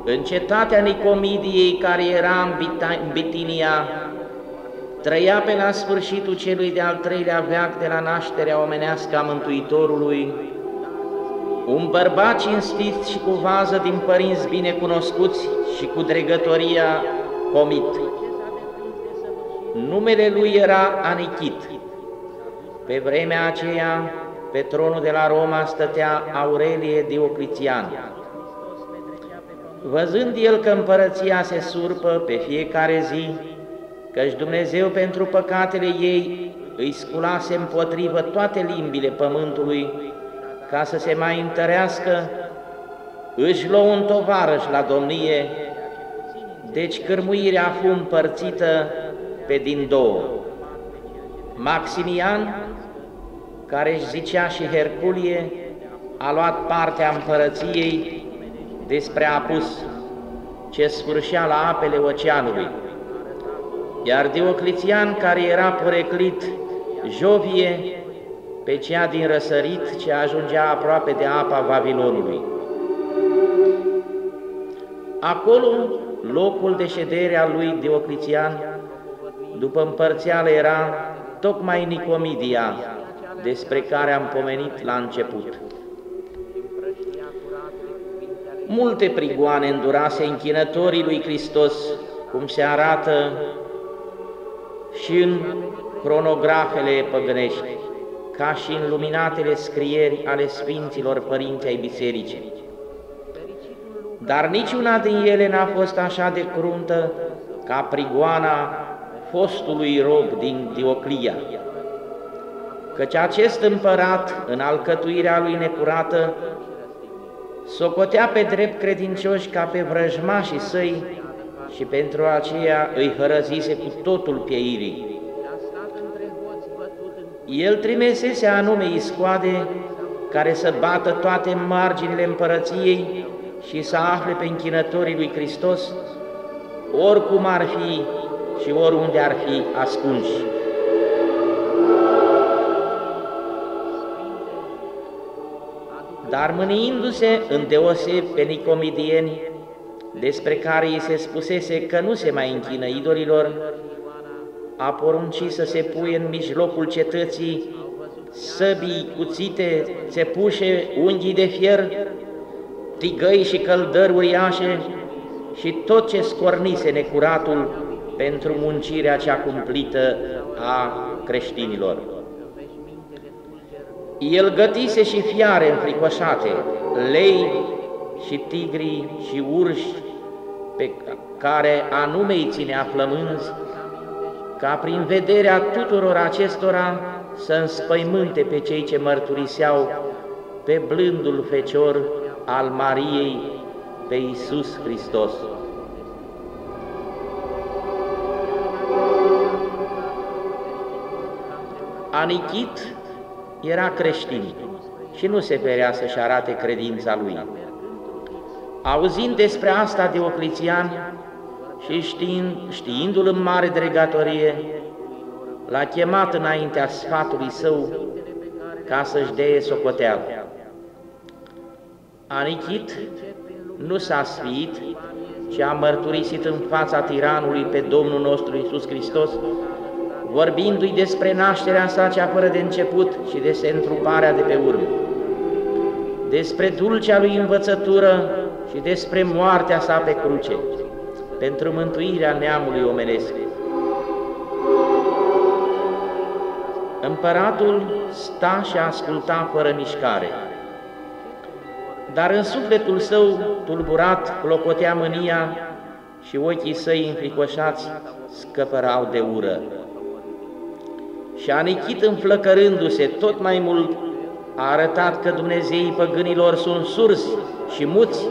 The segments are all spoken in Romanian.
în cetatea Nicomidiei, care era în Bitinia, trăia pe la sfârșitul celui de-al treilea veac de la nașterea omenească a Mântuitorului, un bărbat cinstit și cu vază din părinți binecunoscuți și cu dregătoria pomit. Numele lui era Anichit. Pe vremea aceea, pe tronul de la Roma stătea Aurelie Diocletian. Văzând el că împărăția se surpă pe fiecare zi, căci Dumnezeu pentru păcatele ei îi sculase împotrivă toate limbile pământului, ca să se mai întărească, își luă un tovarăș la domnie, deci cârmuirea fu împărțită pe din două. Maximian, care își zicea și Herculie, a luat partea împărăției despre apus, ce sfârșea la apele oceanului, iar Diocletian, care era poreclit Jovie, pe cea din răsărit, ce ajungea aproape de apa Vavilonului. Acolo, locul de ședere al lui Diocletian, după împărțeală, era tocmai Nicomidia, despre care am pomenit la început. Multe prigoane îndurase închinătorii lui Hristos, cum se arată și în cronografele păgânești, ca și în luminatele scrieri ale Sfinților Părinți ai Bisericii. Dar niciuna din ele n-a fost așa de cruntă ca prigoana fostului rob din Dioclia, căci acest împărat, în alcătuirea lui necurată, socotea pe drept credincioși ca pe vrăjmașii săi și pentru aceea îi hărăzise cu totul pieirii. El trimisese anume iscoade care să bată toate marginile împărăției și să afle pe închinătorii lui Hristos, oricum ar fi și oriunde ar fi ascunși. Dar mâniindu-se îndeoseb pe nicomidieni, despre care îi se spusese că nu se mai închină idolilor, a poruncit să se puie în mijlocul cetății săbii, cuțite, țepușe, unghii de fier, tigăi și căldări uriașe și tot ce scornise necuratul pentru muncirea cea cumplită a creștinilor. El gătise și fiare înfricoșate, lei și tigri și urși, pe care anume îi ținea flămânzi, ca prin vederea tuturor acestora să înspăimânte pe cei ce mărturiseau pe blândul Fecior al Mariei, pe Iisus Hristos. Anichit era creștin și nu se ferea să-și arate credința lui. Auzind despre asta Diocletian și știindu-l în mare dregătorie, l-a chemat înaintea sfatului său ca să-și dea socoteală. Anichit nu s-a sfiit, ci a mărturisit în fața tiranului pe Domnul nostru Iisus Hristos, vorbindu-i despre nașterea sa cea fără de început și despre întruparea de pe urmă, despre dulcea lui învățătură și despre moartea sa pe cruce, pentru mântuirea neamului omenesc. Împăratul sta și asculta fără mișcare, dar în sufletul său tulburat clopotea mânia și ochii săi înfricoșați scăpărau de ură. Și Anichit, înflăcărându-se tot mai mult, a arătat că Dumnezeii păgânilor sunt surzi și muți,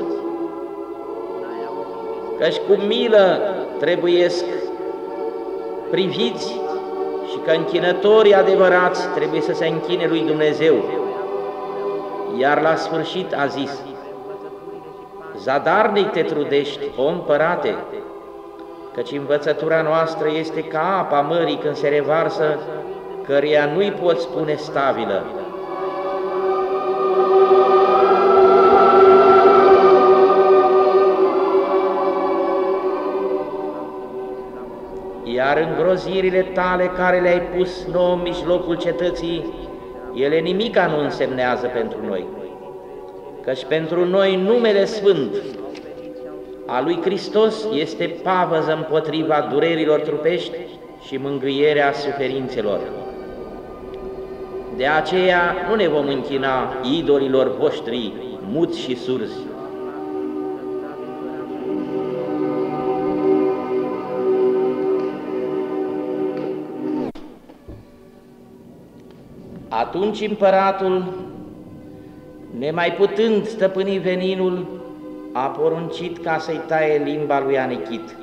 căci cu milă trebuiesc priviți și că închinătorii adevărați trebuie să se închine lui Dumnezeu. Iar la sfârșit a zis: zadarnic te trudești, o împărate, căci învățătura noastră este ca apa mării când se revarsă, căreia nu-i poți spune stabilă. iar îngrozirile tale care le-ai pus nouă în mijlocul cetății, ele nimica nu însemnează pentru noi, căci pentru noi numele Sfânt a lui Hristos este pavăză împotriva durerilor trupești și mângâierea suferințelor. De aceea nu ne vom închina idolilor voștri muți și surzi. Atunci împăratul, nemai putând stăpâni veninul, a poruncit ca să-i taie limba lui Anichit.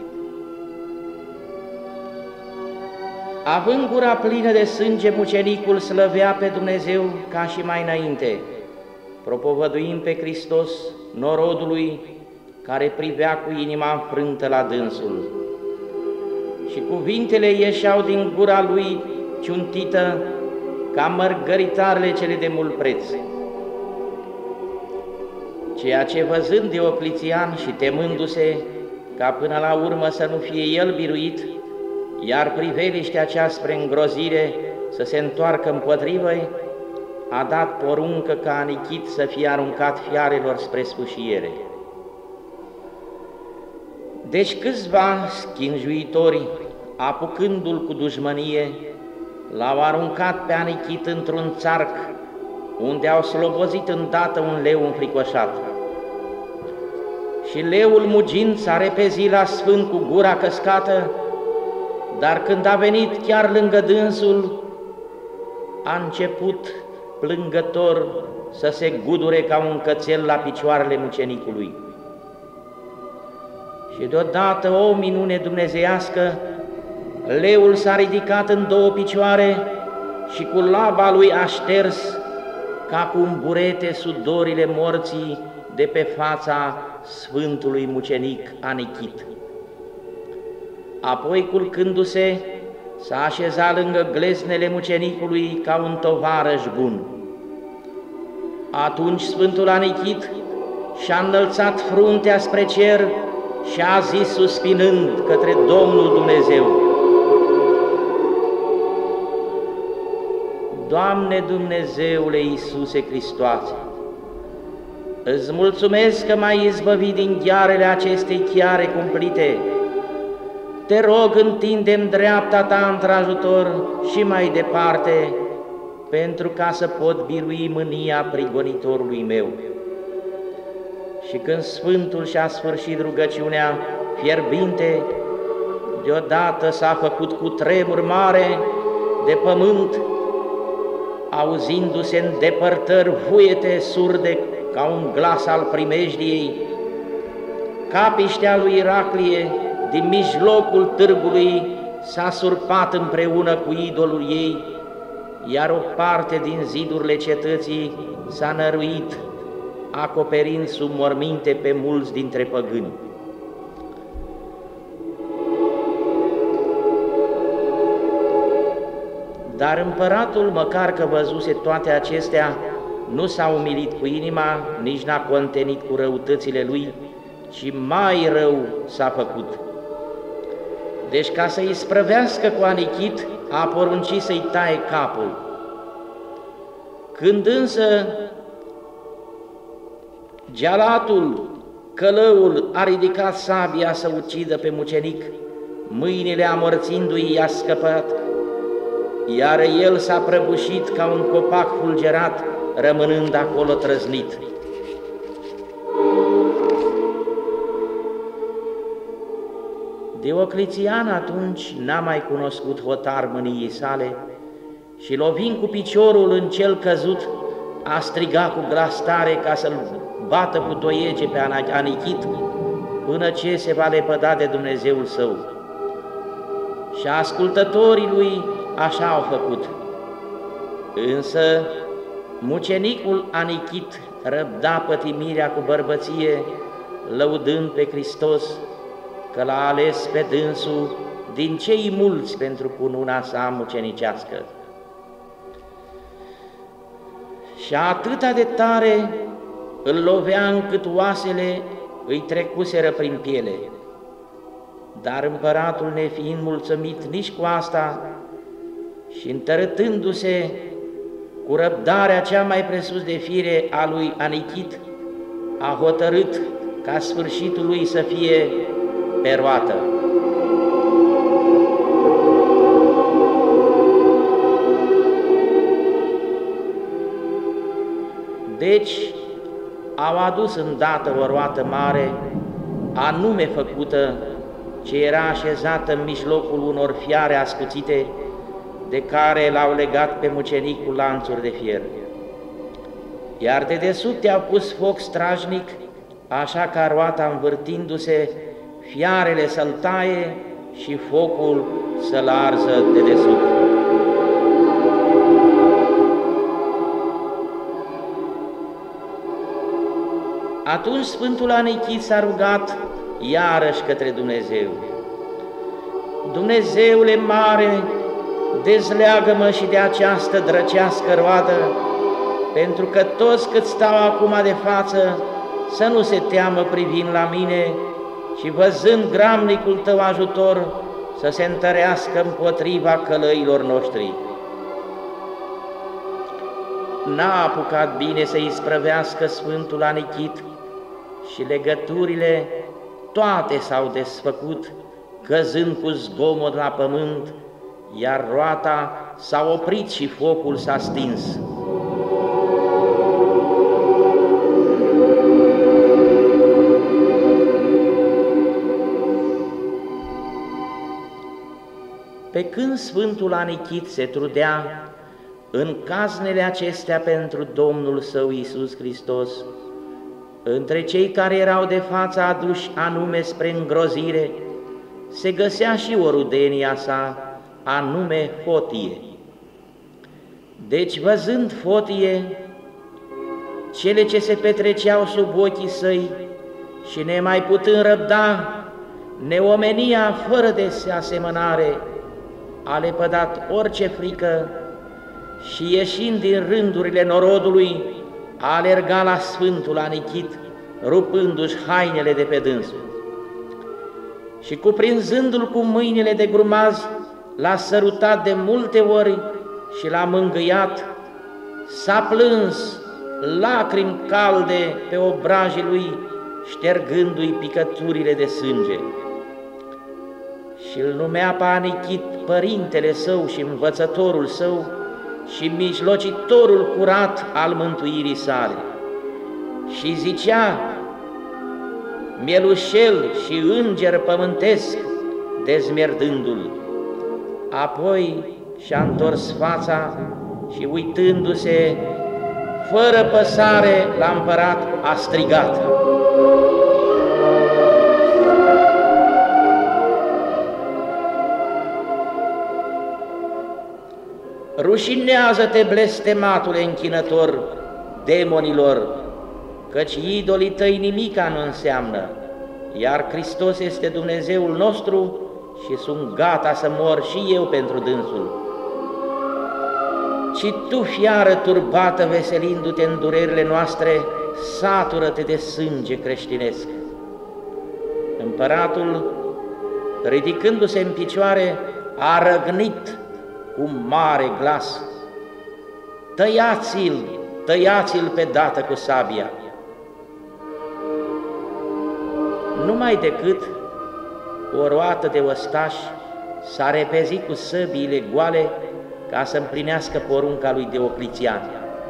Având gura plină de sânge, mucenicul slăvea pe Dumnezeu ca și mai înainte, propovăduind pe Hristos norodului care privea cu inima înfrântă la dânsul. Și cuvintele ieșeau din gura lui ciuntită ca mărgăritarele cele de mult preț. Ceea ce văzând Diocletian și temându-se ca până la urmă să nu fie el biruit, iar priveliștea cea spre îngrozire să se întoarcă împotrivă-i, a dat poruncă ca Anichit să fie aruncat fiarelor spre sfâșiere. Deci câțiva schinjuitori, apucându-l cu dușmănie, l-au aruncat pe Anichit într-un țarc, unde au slobozit îndată un leu înfricoșat. Și leul mugind s-a repezit la Sfânt cu gura căscată, dar când a venit chiar lângă dânsul, a început plângător să se gudure ca un cățel la picioarele mucenicului. Și deodată, o minune dumnezeiască, leul s-a ridicat în două picioare și cu laba lui a șters ca cu un burete sudorile morții de pe fața sfântului mucenic Anichit. Apoi, culcându-se, s-a așezat lângă gleznele mucenicului ca un tovarăș bun. Atunci Sfântul Anichit și-a înălțat fruntea spre cer și a zis suspinând către Domnul Dumnezeu: Doamne Dumnezeule Iisuse Hristoase, îți mulțumesc că m-ai izbăvit din ghearele acestei chiare cumplite. Te rog, întinde-mi dreapta ta într-ajutor și mai departe, pentru ca să pot birui mânia prigonitorului meu. Și când Sfântul și-a sfârșit rugăciunea fierbinte, deodată s-a făcut cu tremur mare de pământ, auzindu-se în depărtări vuiete surde ca un glas al primejdiei. Capiștea lui Iraclie din mijlocul târgului s-a surpat împreună cu idolul ei, iar o parte din zidurile cetății s-a năruit, acoperind sub morminte pe mulți dintre păgâni. Dar împăratul, măcar că văzuse toate acestea, nu s-a umilit cu inima, nici n-a contenit cu răutățile lui, ci mai rău s-a făcut. Deci, ca să-i sprăvească cu Anichit, a poruncit să-i taie capul. Când însă Gealatul, călăul, a ridicat sabia să ucidă pe mucenic, mâinile amorțindu-i i-a scăpat, iar el s-a prăbușit ca un copac fulgerat, rămânând acolo trăznit. Diocletian atunci n-a mai cunoscut hotar mâniei sale și, lovind cu piciorul în cel căzut, a strigat cu glas tare ca să-l bată cu toiege pe Anichit până ce se va lepăda de Dumnezeul său. Și ascultătorii lui așa au făcut. Însă mucenicul Anichit răbda pătimirea cu bărbăție, lăudând pe Hristos că l-a ales pe dânsul din cei mulți pentru cununa sa mucenicească. Și atâta de tare îl lovea încât oasele îi trecuseră prin piele. Dar împăratul, nefiind mulțumit nici cu asta și întărâtându-se cu răbdarea cea mai presus de fire a lui Anichit, a hotărât ca sfârșitul lui să fie pe roată. Deci au adus îndată o roată mare, anume făcută, ce era așezată în mijlocul unor fiare ascuțite, de care l-au legat pe mucenic cu lanțuri de fier. Iar de desubt i-au pus foc strajnic, așa ca roata învârtindu-se, fiarele să-l taie și focul să-l arză de desubt. Atunci Sfântul Anichit s-a rugat iarăși către Dumnezeu: Dumnezeule mare, dezleagă-mă și de această drăcească roadă, pentru că toți cât stau acum de față să nu se teamă privind la mine și văzând gramnicul Tău ajutor să se întărească împotriva călăilor noștri. N-a apucat bine să isprăvească Sfântul Anichit și legăturile toate s-au desfăcut, căzând cu zgomot la pământ, iar roata s-a oprit și focul s-a stins. Pe când Sfântul Anichit se trudea în caznele acestea pentru Domnul Său Iisus Hristos, între cei care erau de față aduși anume spre îngrozire, se găsea și o rudenia sa, anume Fotie. Deci, văzând Fotie cele ce se petreceau sub ochii săi și nemai putând răbda neomenia fără de asemănare, a lepădat orice frică și, ieșind din rândurile norodului, a alergat la Sfântul Anichit, rupându-și hainele de pe dânsul. Și cuprinzându-l cu mâinile de grumaz, l-a sărutat de multe ori și l-a mângâiat, s-a plâns lacrimi calde pe obrajii lui, ștergându-i picăturile de sânge. Și îl numea pe Anichit părintele său și învățătorul său și mijlocitorul curat al mântuirii sale. Și zicea: mielușel și înger pământesc, dezmierdându-l. Apoi și-a întors fața și, uitându-se fără păsare la împărat, a strigat: rușinează-te, blestematule închinător demonilor, căci idolii tăi nimica nu înseamnă, iar Hristos este Dumnezeul nostru și sunt gata să mor și eu pentru dânsul. Ci tu, fiară turbată, veselindu-te în durerile noastre, satură-te de sânge creștinesc. Împăratul, ridicându-se în picioare, a răgnit cu mare glas: tăiați-l, tăiați-l pe dată cu sabia! Numai decât o roată de ostași s-a repezit cu săbiile goale ca să împlinească porunca lui Diocletian.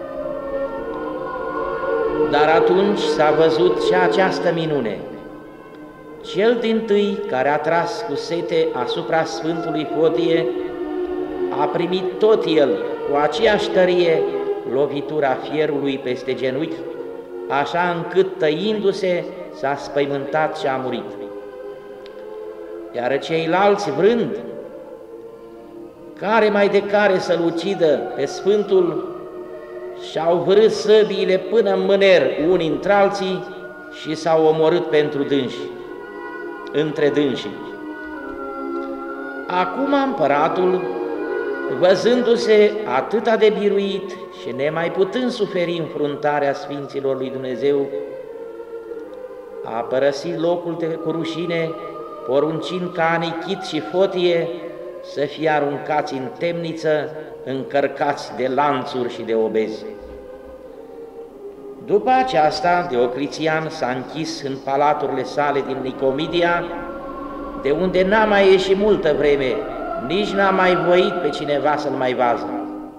Dar atunci s-a văzut și această minune. Cel dintâi care a tras cu sete asupra Sfântului Fotie a primit tot el cu aceeași tărie lovitura fierului peste genunchi, așa încât, tăindu-se, s-a spăimântat și a murit. Iar ceilalți, vrând care mai de care să-l ucidă pe Sfântul, și-au vârât săbiile până în mâner unii între alții și s-au omorât pentru dânsi, între dânsii. Acum împăratul, văzându-se atâta de biruit și nemai putând suferi înfruntarea Sfinților lui Dumnezeu, a părăsit locul cu rușine poruncind ca Anichit și Fotie să fie aruncați în temniță, încărcați de lanțuri și de obezi. După aceasta, Diocletian s-a închis în palaturile sale din Nicomedia, de unde n-a mai ieșit multă vreme, nici n-a mai voit pe cineva să-l mai vază.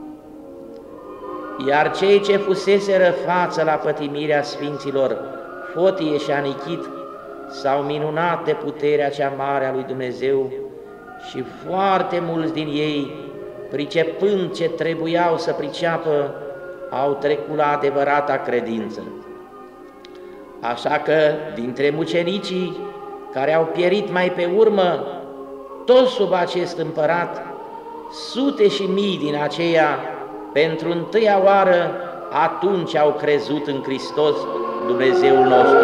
Iar cei ce fuseseră față la pătimirea sfinților Fotie și Anichit s-au minunat de puterea cea mare a lui Dumnezeu și foarte mulți din ei, pricepând ce trebuiau să priceapă, au trecut la adevărata credință. Așa că, dintre mucenicii care au pierit mai pe urmă, toți sub acest împărat, sute și mii din aceia, pentru întâia oară, atunci au crezut în Hristos, Dumnezeul nostru.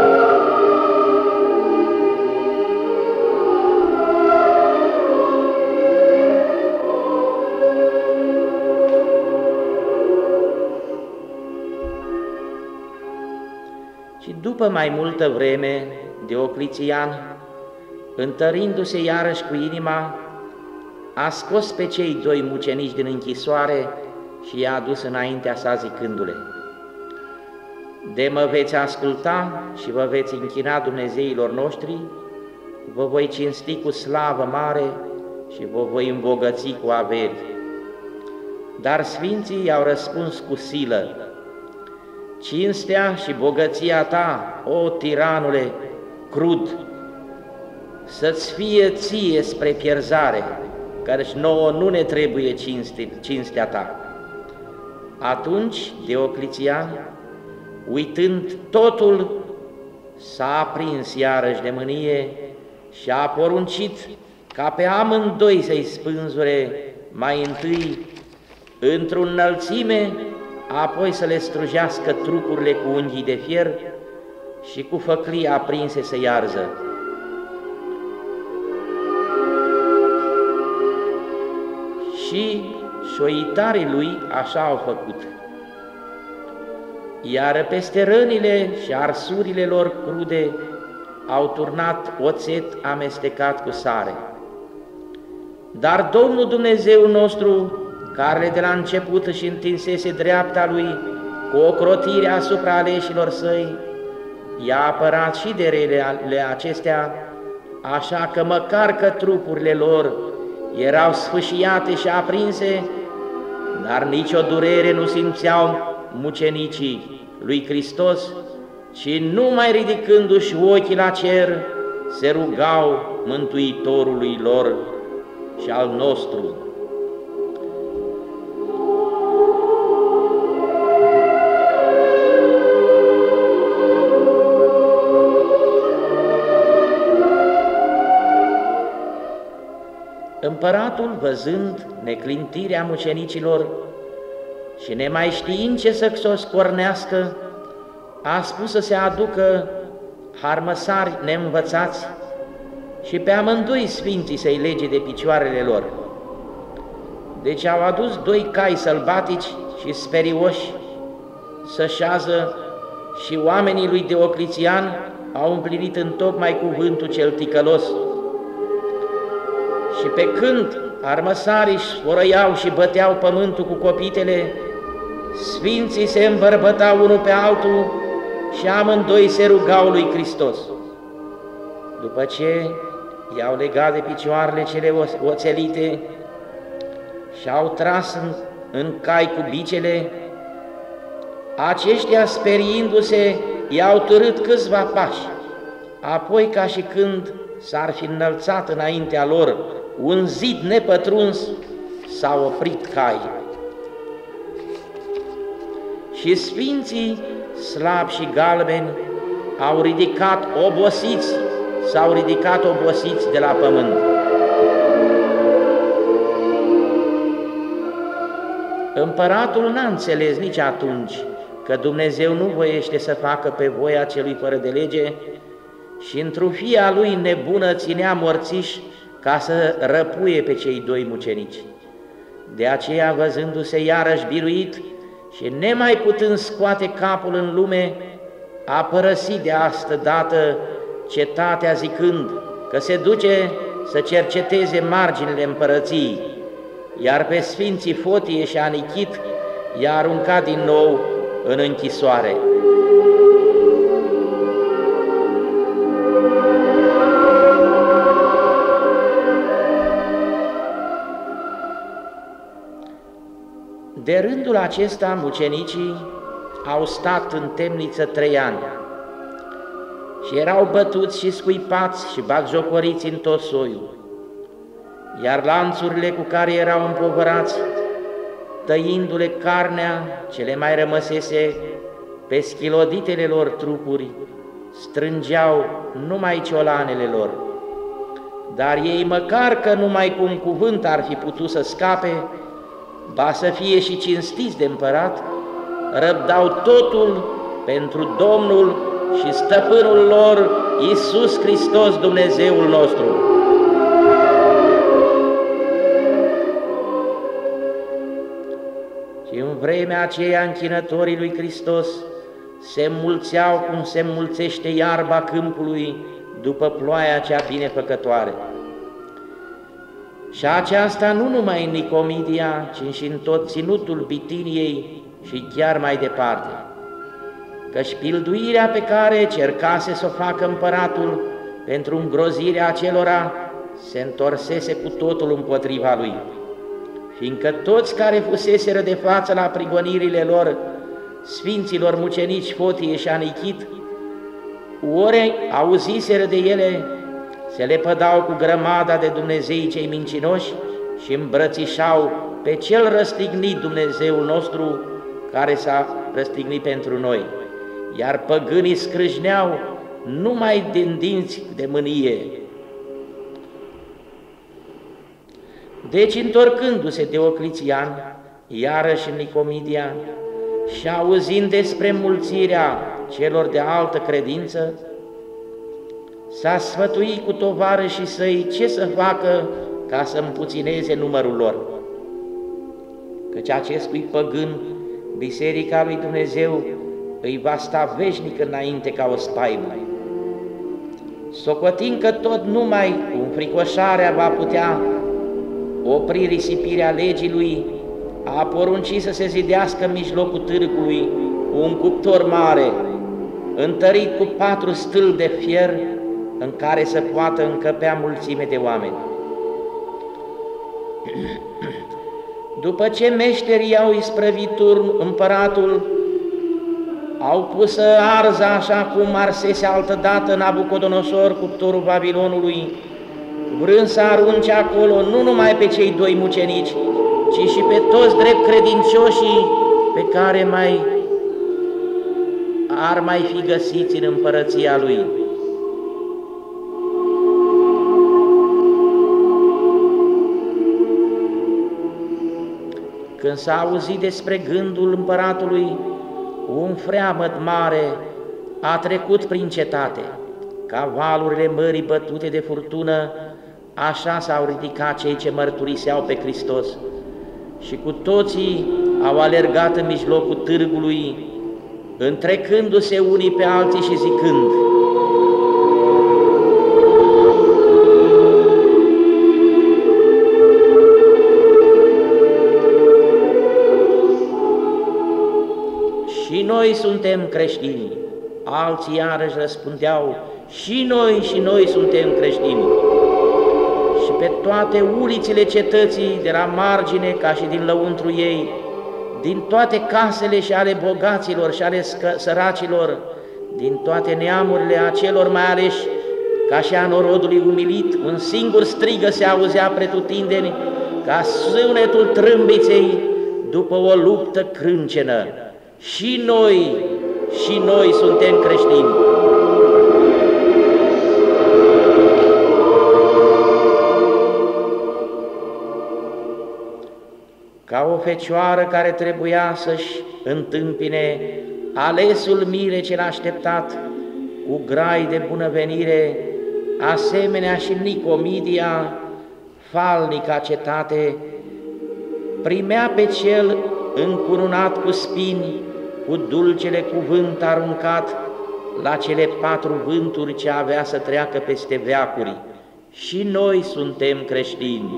Și după mai multă vreme, Diocletian, întărindu-se iarăși cu inima, a scos pe cei doi mucenici din închisoare și i-a adus înaintea sa zicându-le: de mă veți asculta și vă veți închina Dumnezeilor noștri, vă voi cinsti cu slavă mare și vă voi îmbogăți cu averi. Dar sfinții i-au răspuns cu silă: cinstea și bogăția ta, o tiranule crud, să-ți fie ție spre pierzare, căci nouă nu ne trebuie cinstea ta. Atunci Diocletian, uitând totul, s-a aprins iarăși de mânie și a poruncit ca pe amândoi să-i spânzure mai întâi într-o înălțime, apoi să le strujească trupurile cu unghii de fier și cu făclii aprinse să-i arză. Și șoitarii lui așa au făcut. Iar peste rănile și arsurile lor crude au turnat oțet amestecat cu sare. Dar Domnul Dumnezeu nostru, care de la început își întinsese dreapta lui cu ocrotire asupra aleșilor săi, i-a apărat și de relele acestea, așa că măcar că trupurile lor erau sfâșiate și aprinse, dar nicio durere nu simțeau mucenicii lui Hristos, ci numai ridicându-și ochii la cer, se rugau Mântuitorului lor și al nostru. Împăratul, văzând neclintirea mucenicilor și nemai știind ce să o scornească, a spus să se aducă harmăsari neînvățați și pe amândoi sfinții să-i lege de picioarele lor. Deci au adus doi cai sălbatici și sperioși să șează și oamenii lui Diocletian au împlinit întocmai cuvântul cel ticălos. Și pe când armăsarii sfărăiau și băteau pământul cu copitele, sfinții se îmbărbătau unul pe altul și amândoi se rugau lui Hristos. După ce i-au legat de picioarele cele oțelite și au tras în cai cu bicele, aceștia, speriindu-se, i-au târât câțiva pași, apoi ca și când s-ar fi înălțat înaintea lor un zid nepătruns, s-au oprit caii. Și sfinții, slabi și galbeni, au ridicat obosiți, s-au ridicat obosiți de la pământ. Împăratul n-a înțeles nici atunci că Dumnezeu nu voiește să facă pe voia celui fără de lege și într-o fia lui nebună ținea morțiși ca să răpuie pe cei doi mucenici. De aceea, văzându-se iarăși biruit și nemai putând scoate capul în lume, a părăsit de astă dată cetatea zicând că se duce să cerceteze marginile împărăției, iar pe sfinții Fotie și Anichit i-a aruncat din nou în închisoare. De rândul acesta, mucenicii au stat în temniță 3 ani și erau bătuți și scuipați și batjocoriți în tot soiul, iar lanțurile cu care erau împovărați, tăindu-le carnea ce le mai rămăsese pe schiloditele lor trupuri, strângeau numai ciolanele lor, dar ei, măcar că numai cu un cuvânt ar fi putut să scape, ba să fie și cinstiți de împărat, răbdau totul pentru Domnul și Stăpânul lor, Iisus Hristos, Dumnezeul nostru. Și în vremea aceea închinătorii lui Hristos se mulțeau cum se mulțește iarba câmpului după ploaia cea binefăcătoare. Și aceasta nu numai în Nicomedia, ci și în tot ținutul Bitiniei și chiar mai departe, căci pilduirea pe care cercase să o facă împăratul pentru îngrozirea acelora se întorsese cu totul împotriva lui, fiindcă toți care fuseseră de față la prigonirile lor, sfinților mucenici Fotie și Anichit, ori auziseră de ele, se lepădau cu grămada de Dumnezei cei mincinoși și îmbrățișau pe cel răstignit Dumnezeul nostru, care s-a răstignit pentru noi, iar păgânii scrâșneau numai din dinți de mânie. Deci, întorcându-se Diocletian, iarăși în Nicomedia, și auzind despre mulțirea celor de altă credință, s-a sfătuit cu tovarășii săi ce să facă ca să împuțineze numărul lor, căci acestui păgân Biserica lui Dumnezeu îi va sta veșnic înainte ca o spaimă. Socotind că tot numai cu înfricoșarea va putea opri risipirea legii lui, a poruncit să se zidească în mijlocul târgului un cuptor mare, întărit cu 4 stâlpi de fier, în care să poată încăpea mulțime de oameni. După ce meșterii au isprăvit împăratul, au pus să arză așa cum arsese altădată Nabucodonosor, cuptorul Babilonului, vrând să arunce acolo nu numai pe cei 2 mucenici, ci și pe toți drept credincioșii pe care ar mai fi găsiți în împărăția lui. Când s-a auzit despre gândul împăratului, un freamăt mare a trecut prin cetate. Ca valurile mării bătute de furtună, așa s-au ridicat cei ce mărturiseau pe Hristos și cu toții au alergat în mijlocul târgului, întrecându-se unii pe alții și zicând: și noi suntem creștini. Alții iarăși răspundeau: și noi suntem creștini. Și pe toate ulițile cetății, de la margine ca și din lăuntru ei, din toate casele și ale bogaților și ale săracilor, din toate neamurile acelor mai aleși, ca și a norodului umilit, un singur strigă se auzea pretutindeni, ca sunetul trâmbiței după o luptă crâncenă: și noi suntem creștini. Ca o fecioară care trebuia să-și întâmpine alesul mire cel așteptat cu grai de bunăvenire, asemenea și Nicomedia, falnica cetate, primea pe cel încununat cu spini, cu dulcele cuvânt aruncat la cele 4 vânturi ce avea să treacă peste veacuri, și noi suntem creștini.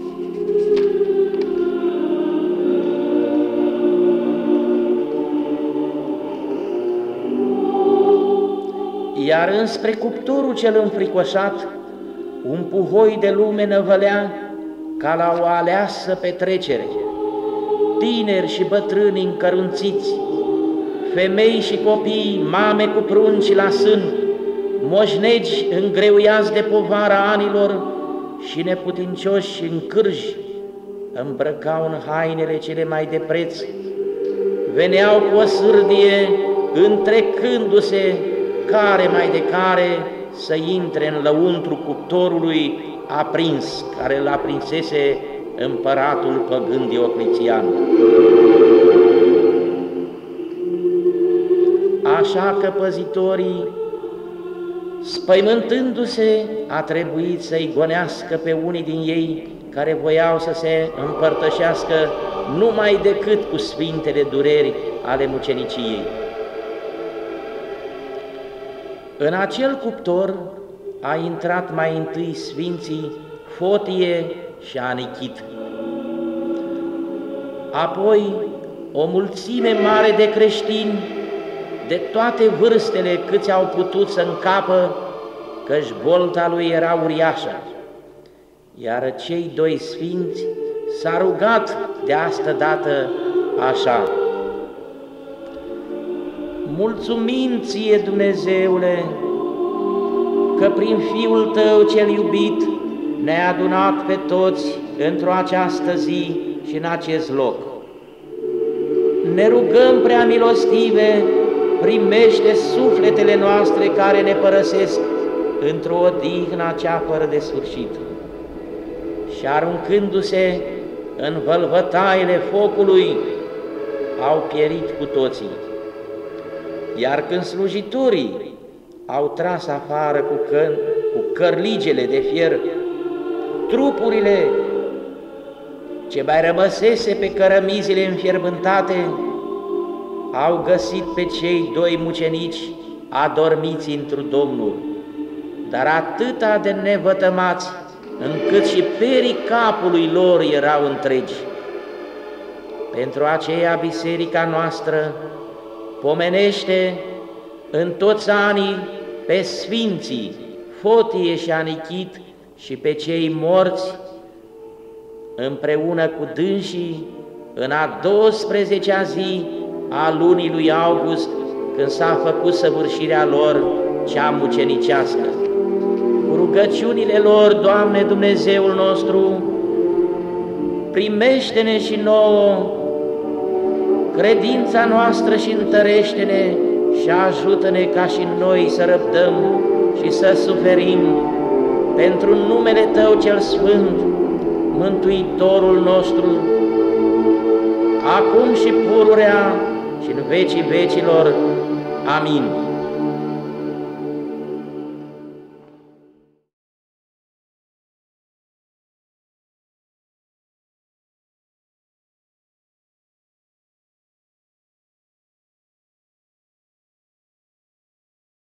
Iar înspre cuptorul cel înfricoșat, un puhoi de lume năvălea ca la o aleasă petrecere. Tineri și bătrâni încărunțiți, femei și copii, mame cu prunci la sân, moșnegi îngreuiați de povara anilor și neputincioși în cârji, îmbrăcau în hainele cele mai de preț, veneau cu o sârdie, întrecându-se care mai de care să intre în lăuntru cuptorului aprins, care îl aprinsese împăratul păgân Diocletian. Așa că păzitorii, spăimântându-se, a trebuit să-i gonească pe unii din ei care voiau să se împărtășească numai decât cu sfintele dureri ale muceniciei. În acel cuptor a intrat mai întâi sfinții Fotie și Anichit, apoi o mulțime mare de creștini de toate vârstele câți au putut să încapă, căci bolta lui era uriașă, iar cei doi sfinți s-a rugat de asta dată așa: mulțumim ție, Dumnezeule, că prin Fiul Tău cel iubit ne-ai adunat pe toți într-o această zi și în acest loc. Ne rugăm, prea milostive, primește sufletele noastre care ne părăsesc într-o odihnă cea fără de sfârșit. Și aruncându-se în vălvătaile focului, au pierit cu toții. Iar când slujitorii au tras afară cu cărligele de fier trupurile ce mai rămăsese pe cărămizile înfierbântate, au găsit pe cei doi mucenici adormiți întru Domnul, dar atâta de nevătămați, încât și perii capului lor erau întregi. Pentru aceea biserica noastră pomenește în toți anii pe sfinții Fotie și Anichit și pe cei morți împreună cu dânsii în a 12-a zi a lunii lui August, când s-a făcut săvârșirea lor cea mucenicească. Cu rugăciunile lor, Doamne Dumnezeul nostru, primește-ne și nouă credința noastră și întărește-ne și ajută-ne ca și noi să răbdăm și să suferim pentru numele Tău cel Sfânt, Mântuitorul nostru, acum și pururea și în vecii vecilor. Amin.